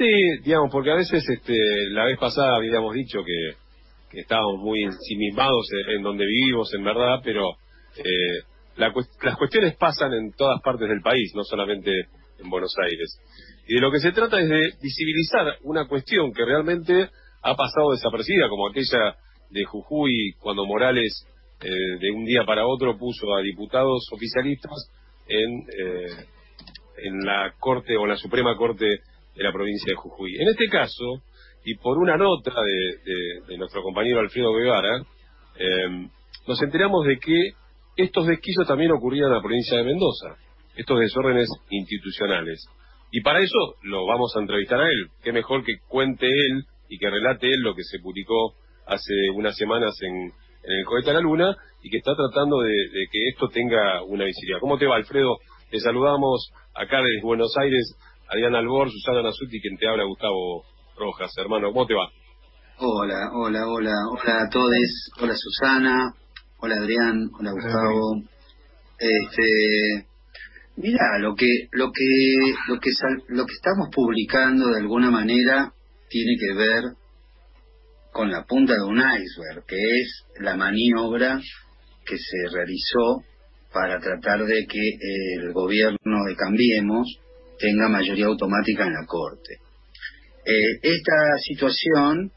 Sí, digamos, porque a veces la vez pasada habíamos dicho que estábamos muy ensimismados en donde vivimos, en verdad, pero las cuestiones pasan en todas partes del país, no solamente en Buenos Aires. Y de lo que se trata es de visibilizar una cuestión que realmente ha pasado desapercibida, como aquella de Jujuy, cuando Morales de un día para otro puso a diputados oficialistas en la Corte o la Suprema Corte de la provincia de Jujuy. En este caso, y por una nota de nuestro compañero Alfredo Guevara, nos enteramos de que estos desquicios también ocurrían en la provincia de Mendoza, estos desórdenes institucionales. Y para eso lo vamos a entrevistar a él. Qué mejor que cuente él y que relate él lo que se publicó hace unas semanas en el Cohete a la Luna y que está tratando de que esto tenga una visibilidad. ¿Cómo te va, Alfredo? Te saludamos acá desde Buenos Aires, Adrián Albor, Susana Nasuti, quien te habla, Gustavo Rojas. Hermano, ¿cómo te va? Hola a todos. Hola Susana, hola Adrián, hola Gustavo. Mira, lo que estamos publicando de alguna manera tiene que ver con la punta de un iceberg, que es la maniobra que se realizó para tratar de que el gobierno de Cambiemos tenga mayoría automática en la Corte. Esta situación,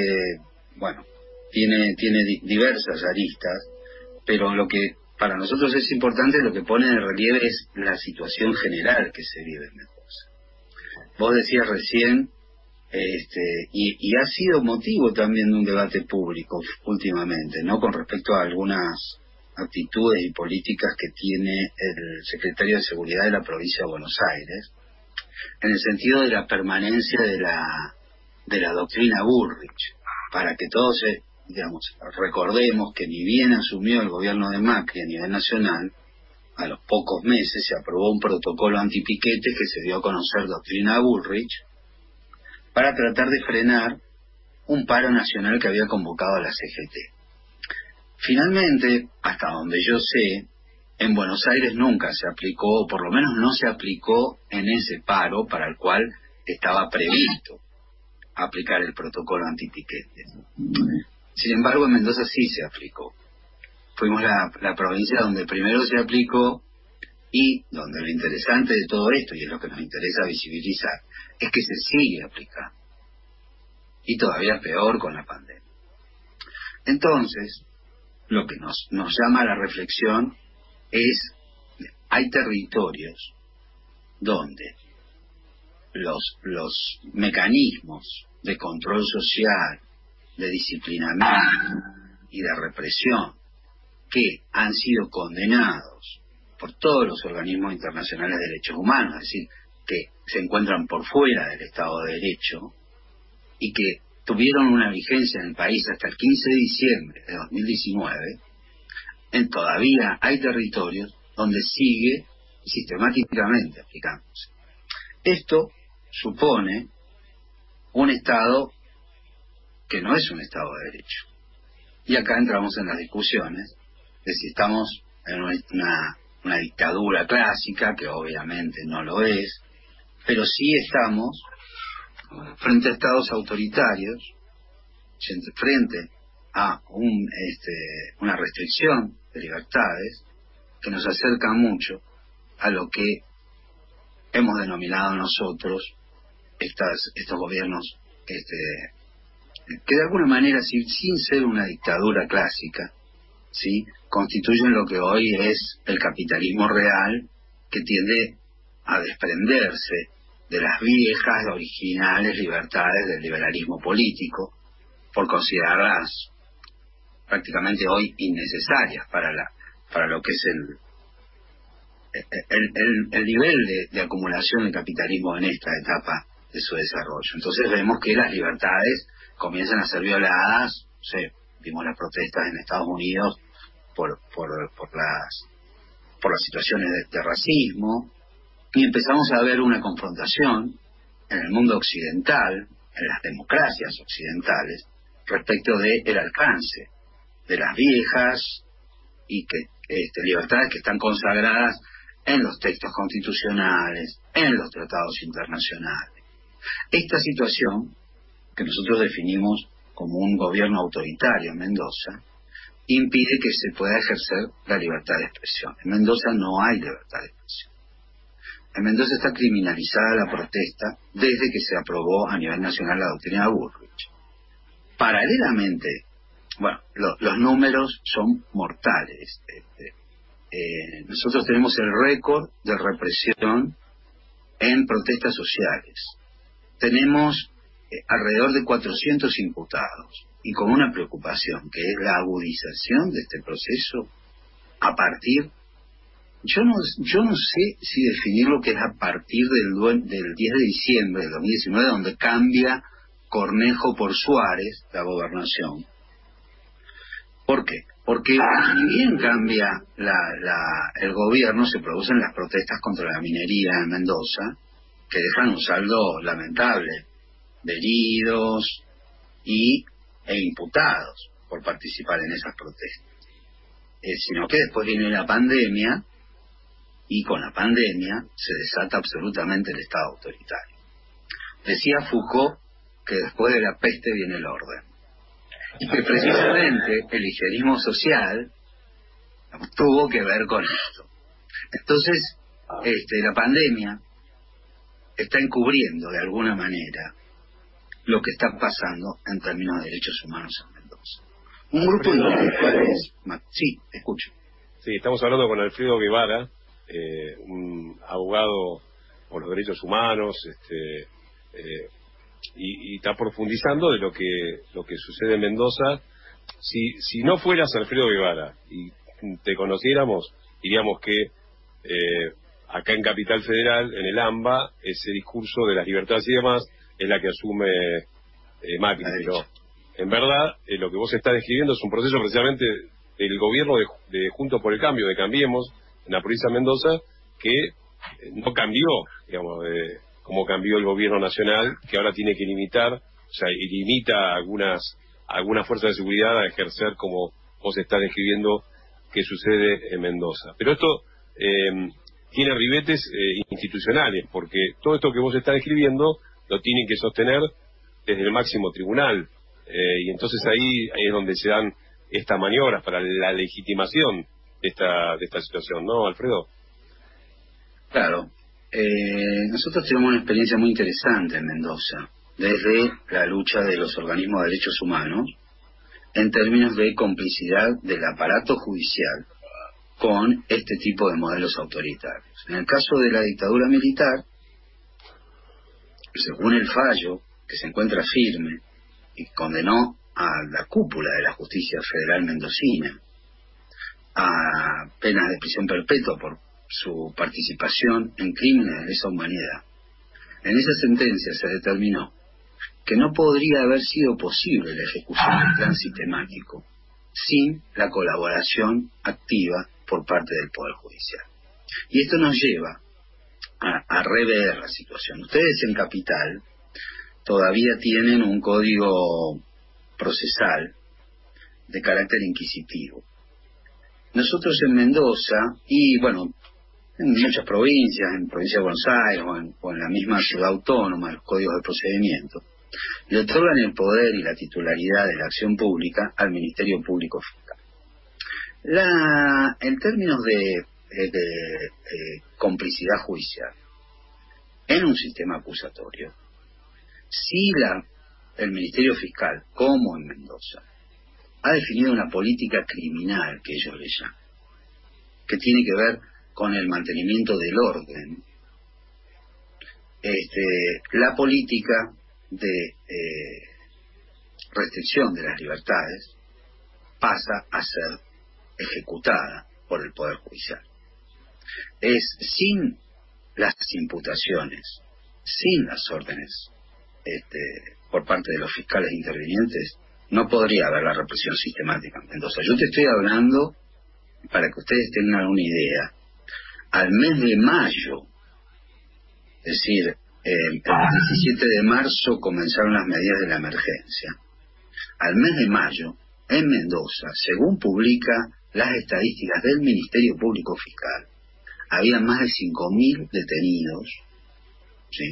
tiene diversas aristas, pero lo que para nosotros es importante, lo que pone en relieve es la situación general que se vive en Mendoza. Vos decías recién, y ha sido motivo también de un debate público últimamente, ¿no?, con respecto a algunas actitudes y políticas que tiene el secretario de Seguridad de la provincia de Buenos Aires, en el sentido de la permanencia de la doctrina Bullrich, para que todos, recordemos que ni bien asumió el gobierno de Macri a nivel nacional, a los pocos meses se aprobó un protocolo antipiquetes que se dio a conocer doctrina Bullrich, para tratar de frenar un paro nacional que había convocado a la CGT. Finalmente, hasta donde yo sé, en Buenos Aires nunca se aplicó, o por lo menos no se aplicó en ese paro para el cual estaba previsto aplicar el protocolo antipiquetes. Sin embargo, en Mendoza sí se aplicó. Fuimos la provincia donde primero se aplicó y donde lo interesante de todo esto, y es lo que nos interesa visibilizar, es que se sigue aplicando. Y todavía peor con la pandemia. Entonces, lo que nos llama a la reflexión es, hay territorios donde los mecanismos de control social, de disciplinamiento y de represión que han sido condenados por todos los organismos internacionales de derechos humanos, es decir, que se encuentran por fuera del Estado de Derecho y que tuvieron una vigencia en el país hasta el 15 de diciembre de 2019, todavía hay territorios donde sigue sistemáticamente aplicándose. Esto supone un Estado que no es un Estado de Derecho. Y acá entramos en las discusiones de si estamos en una dictadura clásica, que obviamente no lo es, pero sí estamos frente a estados autoritarios, frente a una restricción de libertades que nos acerca mucho a lo que hemos denominado nosotros estos gobiernos que de alguna manera, sin ser una dictadura clásica, ¿sí?, constituyen lo que hoy es el capitalismo real, que tiende a desprenderse de las viejas, originales libertades del liberalismo político, por considerarlas prácticamente hoy innecesarias para lo que es el nivel de acumulación del capitalismo en esta etapa de su desarrollo. Entonces vemos que las libertades comienzan a ser violadas. Vimos las protestas en Estados Unidos por las situaciones de racismo, y empezamos a ver una confrontación en el mundo occidental, en las democracias occidentales, respecto del alcance de las viejas y libertades que están consagradas en los textos constitucionales, en los tratados internacionales. Esta situación, que nosotros definimos como un gobierno autoritario en Mendoza, impide que se pueda ejercer la libertad de expresión. En Mendoza no hay libertad de expresión. En Mendoza está criminalizada la protesta desde que se aprobó a nivel nacional la doctrina Bullrich. Paralelamente, bueno, los números son mortales. Nosotros tenemos el récord de represión en protestas sociales. Tenemos alrededor de 400 imputados y con una preocupación que es la agudización de este proceso a partir, yo no sé si definir lo que es a partir del 10 de diciembre del 2019, donde cambia Cornejo por Suárez la gobernación. ¿Por qué? Porque si bien cambia el gobierno, se producen las protestas contra la minería en Mendoza, que dejan un saldo lamentable de heridos e imputados por participar en esas protestas. Sino que después viene la pandemia, y con la pandemia se desata absolutamente el Estado autoritario. Decía Foucault que después de la peste viene el orden, y que precisamente el higienismo social tuvo que ver con esto. Entonces, la pandemia está encubriendo de alguna manera lo que está pasando en términos de derechos humanos en Mendoza. Un grupo de... Sí, escucho. Sí, estamos hablando con Alfredo Guevara, un abogado por los derechos humanos, y está profundizando de lo que sucede en Mendoza. Si no fueras Alfredo Guevara y te conociéramos, diríamos que acá en Capital Federal, en el AMBA, ese discurso de las libertades y demás es la que asume Macri. Pero en verdad lo que vos estás describiendo es un proceso precisamente del gobierno de Juntos por el Cambio, de Cambiemos, en la provincia de Mendoza, que no cambió, digamos, como cambió el gobierno nacional, que ahora tiene que limitar, o sea, y limita a algunas fuerzas de seguridad a ejercer, como vos estás describiendo que sucede en Mendoza. Pero esto tiene ribetes institucionales, porque todo esto que vos estás describiendo lo tienen que sostener desde el máximo tribunal, y entonces ahí es donde se dan estas maniobras para la legitimación de esta situación, ¿no, Alfredo? Claro. Nosotros tenemos una experiencia muy interesante en Mendoza, desde la lucha de los organismos de derechos humanos, en términos de complicidad del aparato judicial con este tipo de modelos autoritarios. En el caso de la dictadura militar, según el fallo que se encuentra firme y condenó a la cúpula de la justicia federal mendocina a penas de prisión perpetua por su participación en crímenes de lesa humanidad, en esa sentencia se determinó que no podría haber sido posible la ejecución del plan sistemático sin la colaboración activa por parte del Poder Judicial. Y esto nos lleva a rever la situación. Ustedes en Capital todavía tienen un código procesal de carácter inquisitivo. Nosotros en Mendoza, y bueno, en muchas provincias, en provincia de Buenos Aires o en la misma ciudad autónoma, los códigos de procedimiento, le otorgan el poder y la titularidad de la acción pública al Ministerio Público Fiscal. En términos de complicidad judicial, en un sistema acusatorio, si el Ministerio Fiscal, como en Mendoza, ha definido una política criminal, que ellos le llaman, que tiene que ver con el mantenimiento del orden, la política de restricción de las libertades pasa a ser ejecutada por el Poder Judicial. Es sin las imputaciones, sin las órdenes por parte de los fiscales intervinientes, no podría haber la represión sistemática en Mendoza. Yo te estoy hablando, para que ustedes tengan una idea, al mes de mayo, es decir, el 17 de marzo comenzaron las medidas de la emergencia. Al mes de mayo, en Mendoza, según publica las estadísticas del Ministerio Público Fiscal, había más de 5.000 detenidos, ¿sí?,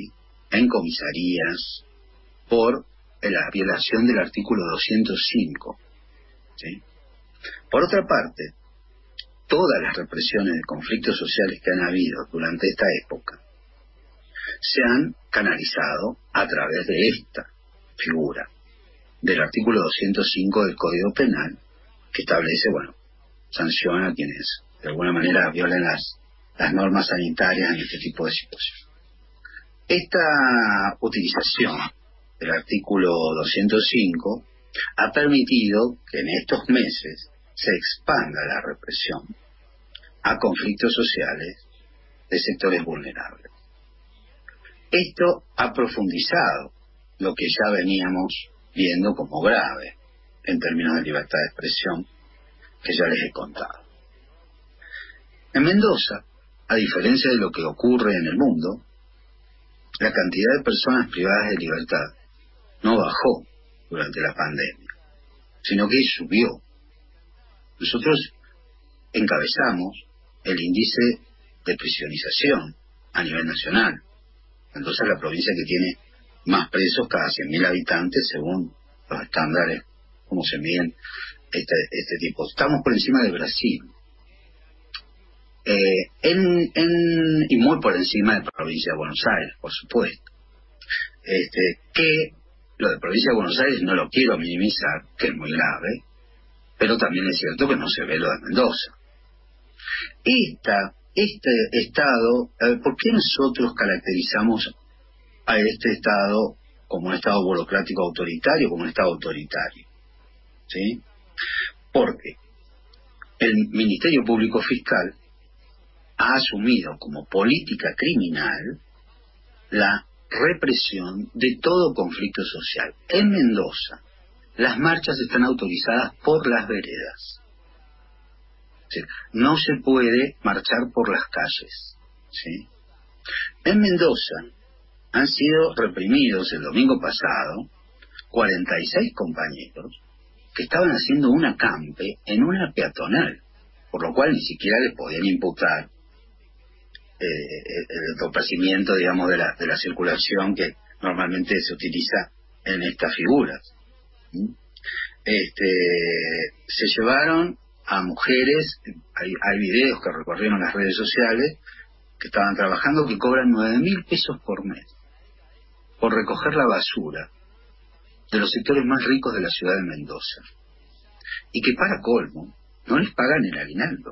en comisarías por la violación del artículo 205. ¿Sí? Por otra parte, todas las represiones de conflictos sociales que han habido durante esta época se han canalizado a través de esta figura del artículo 205 del Código Penal, que establece, sanciona a quienes de alguna manera violen las normas sanitarias en este tipo de situaciones. Esta utilización del artículo 205 ha permitido que en estos meses se expanda la represión a conflictos sociales de sectores vulnerables. Esto ha profundizado lo que ya veníamos viendo como grave en términos de libertad de expresión, que ya les he contado. En Mendoza, a diferencia de lo que ocurre en el mundo, la cantidad de personas privadas de libertad no bajó durante la pandemia, sino que subió. Nosotros encabezamos el índice de prisionización a nivel nacional. Mendoza es la provincia que tiene más presos cada 100.000 habitantes según los estándares, como se miden este tipo. Estamos por encima de Brasil. Y muy por encima de la provincia de Buenos Aires, por supuesto. Que lo de provincia de Buenos Aires no lo quiero minimizar, que es muy grave, pero también es cierto que no se ve lo de Mendoza. Este estado, ¿por qué nosotros caracterizamos a este estado como un estado burocrático autoritario, como un estado autoritario? ¿Sí? Porque el Ministerio Público Fiscal ha asumido como política criminal la represión de todo conflicto social. En Mendoza, las marchas están autorizadas por las veredas. ¿Sí? No se puede marchar por las calles. ¿Sí? En Mendoza han sido reprimidos el domingo pasado 46 compañeros que estaban haciendo un acampe en una peatonal, por lo cual ni siquiera les podían imputar el entorpecimiento, digamos, de la circulación que normalmente se utiliza en estas figuras. Se llevaron a mujeres, hay videos que recorrieron las redes sociales, que estaban trabajando, que cobran 9.000 pesos por mes por recoger la basura de los sectores más ricos de la ciudad de Mendoza, y que para colmo no les pagan el aguinaldo.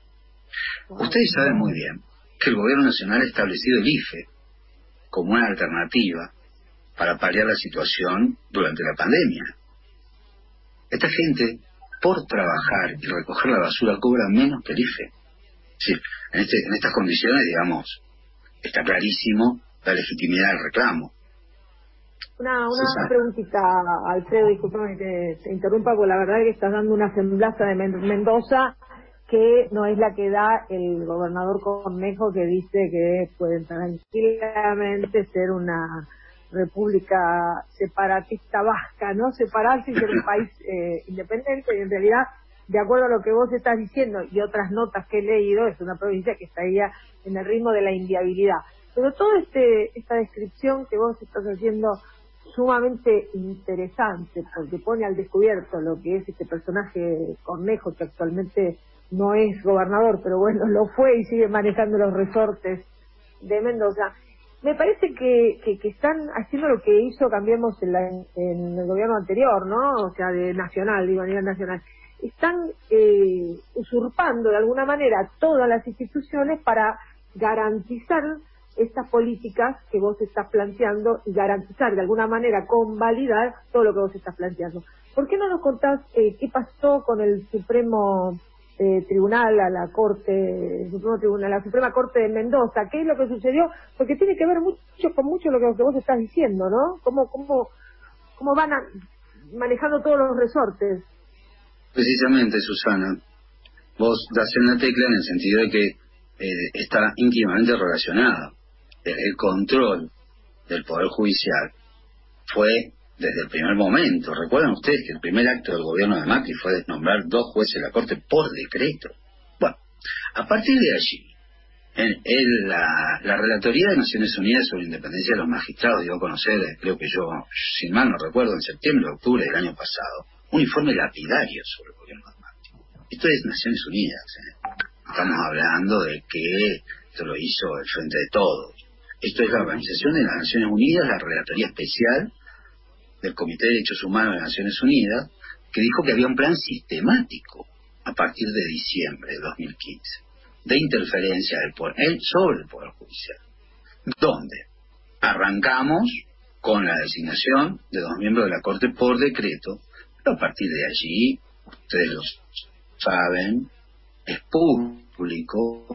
Ustedes saben muy bien que el gobierno nacional ha establecido el IFE como una alternativa para paliar la situación durante la pandemia. Esta gente, por trabajar y recoger la basura, cobra menos que el IFE. Sí, en estas condiciones, digamos, está clarísimo la legitimidad del reclamo. Una preguntita, Alfredo, discúlpame que te interrumpa, porque la verdad es que estás dando una semblanza de Mendoza que no es la que da el gobernador Cornejo, que dice que pueden tranquilamente ser una república separatista vasca, ¿no? Separarse y ser un país independiente, y en realidad, de acuerdo a lo que vos estás diciendo y otras notas que he leído, es una provincia que estaría en el ritmo de la inviabilidad. Pero toda esta descripción que vos estás haciendo sumamente interesante, porque pone al descubierto lo que es este personaje Cornejo, que actualmente no es gobernador, pero bueno, lo fue y sigue manejando los resortes de Mendoza. Me parece que están haciendo lo que hizo Cambiemos en el gobierno anterior, ¿no? O sea, de nacional, digo, a nivel nacional. Están usurpando de alguna manera todas las instituciones para garantizar estas políticas que vos estás planteando y garantizar de alguna manera, convalidar todo lo que vos estás planteando. ¿Por qué no nos contás qué pasó con el Supremo Tribunal, a la Corte, el Supremo Tribunal, la Suprema Corte de Mendoza? ¿Qué es lo que sucedió? Porque tiene que ver con mucho lo que vos estás diciendo, ¿no? ¿Cómo van manejando todos los resortes? Precisamente, Susana, vos das en la tecla en el sentido de que está íntimamente relacionado. El control del Poder Judicial fue desde el primer momento. Recuerdan ustedes que el primer acto del gobierno de Macri fue nombrar 2 jueces de la Corte por decreto. Bueno, a partir de allí, La Relatoría de Naciones Unidas sobre la Independencia de los Magistrados dio a conocer, creo que yo, sin mal no recuerdo, en septiembre o octubre del año pasado, un informe lapidario sobre el gobierno de Macri. Esto es Naciones Unidas. Estamos hablando de que esto lo hizo el Frente de Todos. Esto es la Organización de las Naciones Unidas, la Relatoría Especial del Comité de Derechos Humanos de las Naciones Unidas, que dijo que había un plan sistemático a partir de diciembre de 2015 de interferencia del poder sobre el Poder Judicial, donde arrancamos con la designación de 2 miembros de la Corte por decreto, pero a partir de allí, ustedes lo saben, es público,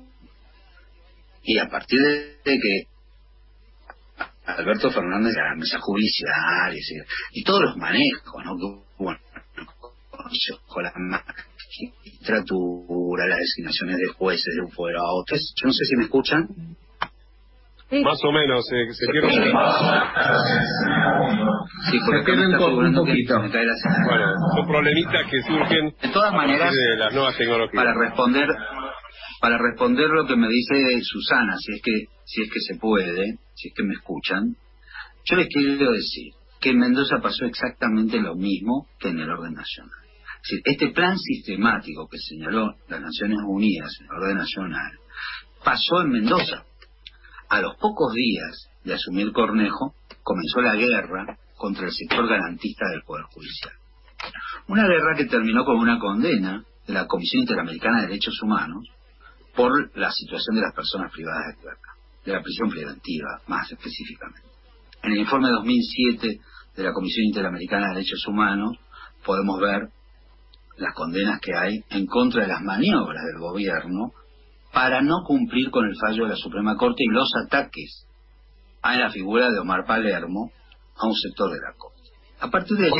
y a partir de que Alberto Fernández a la mesa judicial y todos los manejos, ¿no? Que hubo con la magistratura, las designaciones de jueces de un poder a otro. Yo no sé si me escuchan. Sí. Más o menos, se pierde un sí, porque un poquito. Bueno, son problemitas que surgen de todas maneras de las nuevas tecnologías. Para responder lo que me dice Susana, si es que se puede, si es que me escuchan, yo les quiero decir que en Mendoza pasó exactamente lo mismo que en el orden nacional. Es decir, este plan sistemático que señaló las Naciones Unidas en el orden nacional pasó en Mendoza. A los pocos días de asumir Cornejo, comenzó la guerra contra el sector garantista del Poder Judicial. Una guerra que terminó con una condena de la Comisión Interamericana de Derechos Humanos por la situación de las personas privadas de libertad, de la prisión preventiva, más específicamente. En el informe 2007 de la Comisión Interamericana de Derechos Humanos podemos ver las condenas que hay en contra de las maniobras del gobierno para no cumplir con el fallo de la Suprema Corte y los ataques a la figura de Omar Palermo a un sector de la Corte. A partir de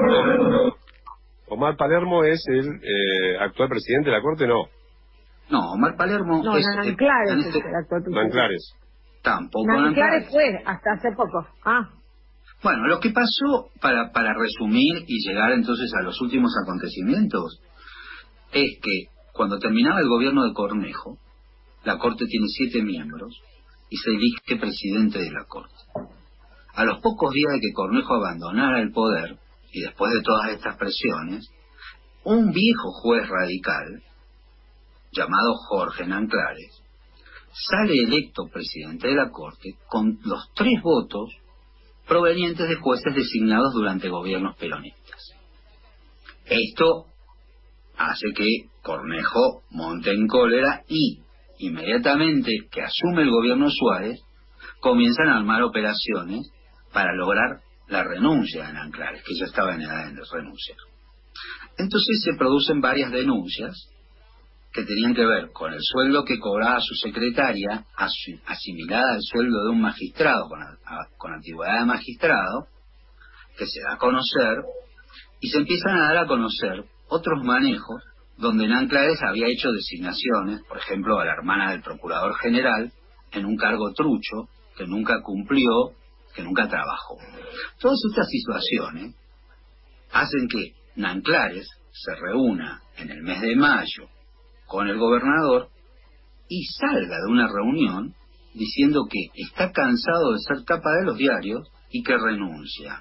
Omar Palermo es el actual presidente de la Corte, ¿no? No, Omar Palermo no, es Nanclares es el actual presidente. Nanclares. Tampoco Nanclares fue hasta hace poco. Bueno, lo que pasó, para resumir y llegar entonces a los últimos acontecimientos, es que cuando terminaba el gobierno de Cornejo, la Corte tiene 7 miembros y se elige presidente de la Corte. A los pocos días de que Cornejo abandonara el poder, y después de todas estas presiones, un viejo juez radical, llamado Jorge Nanclares, sale electo presidente de la Corte con los 3 votos provenientes de jueces designados durante gobiernos peronistas. Esto hace que Cornejo monte en cólera y, inmediatamente que asume el gobierno Suárez, comienzan a armar operaciones para lograr la renuncia de Nanclares, que ya estaba en edad de renunciar. Entonces se producen varias denuncias que tenían que ver con el sueldo que cobraba su secretaria, asimilada al sueldo de un magistrado con antigüedad de magistrado, que se da a conocer, y se empiezan a dar a conocer otros manejos donde Nanclares había hecho designaciones, por ejemplo, a la hermana del procurador general, en un cargo trucho, que nunca cumplió, que nunca trabajó. Todas estas situaciones hacen que Nanclares se reúna en el mes de mayo con el gobernador y salga de una reunión diciendo que está cansado de ser tapa de los diarios y que renuncia,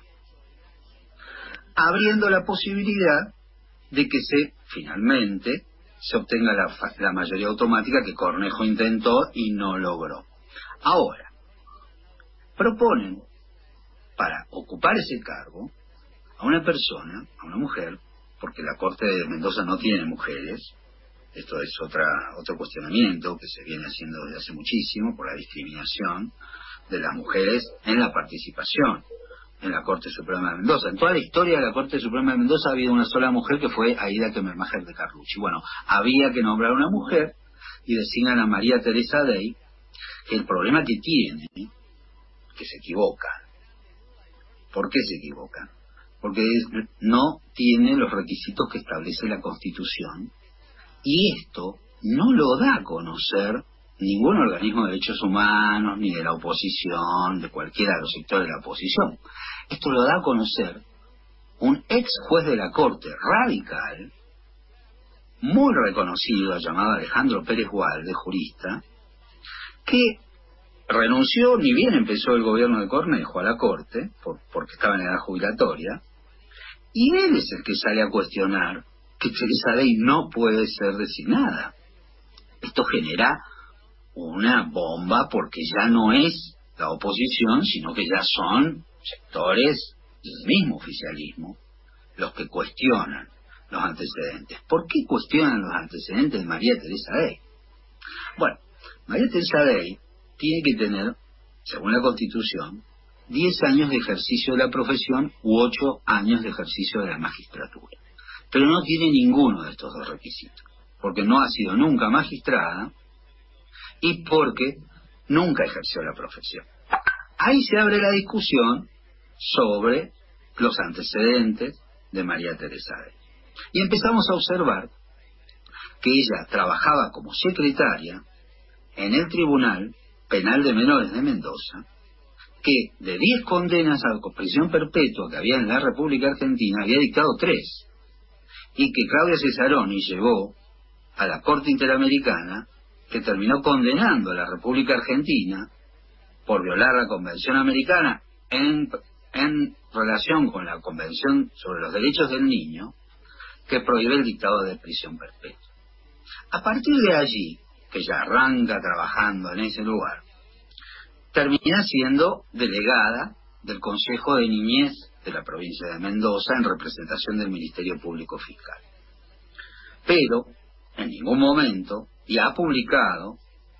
abriendo la posibilidad de que finalmente se obtenga la mayoría automática que Cornejo intentó y no logró. Ahora, proponen para ocupar ese cargo a una persona, a una mujer, porque la Corte de Mendoza no tiene mujeres. Esto es otro cuestionamiento que se viene haciendo desde hace muchísimo por la discriminación de las mujeres en la participación en la Corte Suprema de Mendoza. En toda la historia de la Corte Suprema de Mendoza ha habido una sola mujer, que fue Aída Kemermacher de Carlucci. Bueno, había que nombrar una mujer y designan a María Teresa Dey, que el problema que tiene, que se equivoca. ¿Por qué se equivoca? Porque no tiene los requisitos que establece la Constitución, y esto no lo da a conocer ningún organismo de derechos humanos, ni de la oposición, de cualquiera de los sectores de la oposición. Esto lo da a conocer un ex juez de la Corte radical, muy reconocido, llamado Alejandro Pérez Gualde, jurista, que renunció, ni bien empezó el gobierno de Cornejo, a la Corte, porque estaba en edad jubilatoria, y él es el que sale a cuestionar que Teresa Day no puede ser designada. Esto genera una bomba porque ya no es la oposición, sino que ya son sectores del mismo oficialismo los que cuestionan los antecedentes. ¿Por qué cuestionan los antecedentes de María Teresa Day? Bueno, María Teresa Day tiene que tener, según la Constitución, 10 años de ejercicio de la profesión u 8 años de ejercicio de la magistratura. Pero no tiene ninguno de estos dos requisitos, porque no ha sido nunca magistrada y porque nunca ejerció la profesión. Ahí se abre la discusión sobre los antecedentes de María Teresa Day. Y empezamos a observar que ella trabajaba como secretaria en el Tribunal Penal de Menores de Mendoza, que de 10 condenas a prisión perpetua que había en la República Argentina, había dictado 3, y que Claudia Cesaroni llevó a la Corte Interamericana, que terminó condenando a la República Argentina por violar la Convención Americana en relación con la Convención sobre los Derechos del Niño, que prohíbe el dictado de prisión perpetua. A partir de allí, que ya arranca trabajando en ese lugar, termina siendo delegada del Consejo de Niñez de la provincia de Mendoza en representación del Ministerio Público Fiscal. Pero en ningún momento, y ha publicado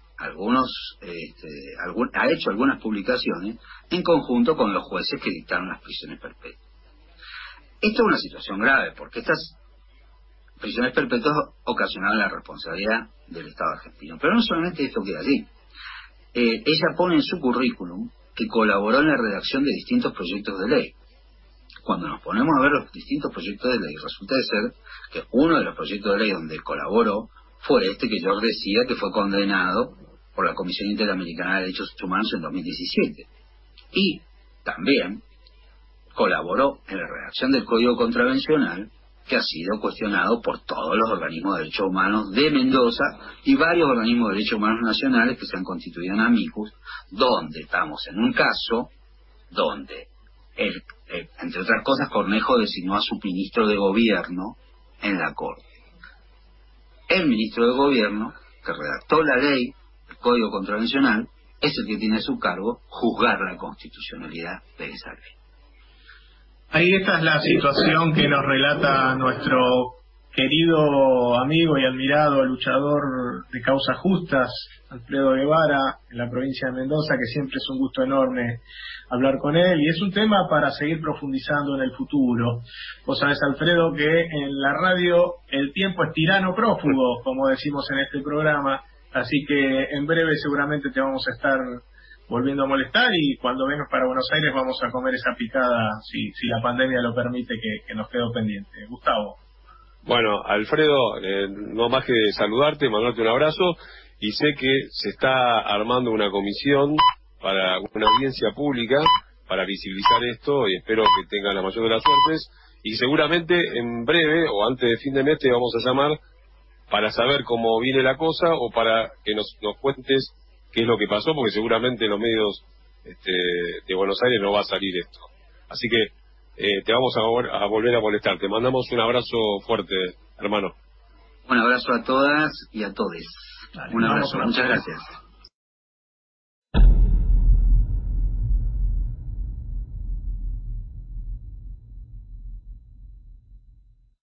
ha hecho algunas publicaciones en conjunto con los jueces que dictaron las prisiones perpetuas. Esto es una situación grave, porque estas prisiones perpetuas ocasionaron la responsabilidad del Estado argentino. Pero no solamente esto queda allí. Ella pone en su currículum que colaboró en la redacción de distintos proyectos de ley. Cuando nos ponemos a ver los distintos proyectos de ley, resulta de ser que uno de los proyectos de ley donde colaboró fue este que yo decía que fue condenado por la Comisión Interamericana de Derechos Humanos en 2017. Y también colaboró en la redacción del Código Contravencional, que ha sido cuestionado por todos los organismos de derechos humanos de Mendoza y varios organismos de derechos humanos nacionales que se han constituido en amicus, donde estamos en un caso donde, entre otras cosas, Cornejo designó a su ministro de gobierno en la Corte. El ministro de gobierno, que redactó la ley, el Código Contravencional, es el que tiene a su cargo juzgar la constitucionalidad de esa ley. Ahí esta es la situación que nos relata nuestro querido amigo y admirado luchador de causas justas, Alfredo Guevara, en la provincia de Mendoza, que siempre es un gusto enorme hablar con él, y es un tema para seguir profundizando en el futuro. Vos sabés, Alfredo, que en la radio el tiempo es tirano prófugo, como decimos en este programa, así que en breve seguramente te vamos a estar volviendo a molestar, y cuando vengas para Buenos Aires vamos a comer esa picada, si la pandemia lo permite, que nos quedó pendiente. Gustavo. Bueno, Alfredo, no más que saludarte, mandarte un abrazo, y sé que se está armando una comisión para una audiencia pública para visibilizar esto, y espero que tenga la mayor de las suertes, y seguramente en breve o antes de fin de mes te vamos a llamar para saber cómo viene la cosa, o para que nos cuentes qué es lo que pasó, porque seguramente en los medios de Buenos Aires no va a salir esto. Así que te vamos a volver a molestar. Te mandamos un abrazo fuerte, hermano. Un abrazo a todas y a todes. Un abrazo, muchas gracias.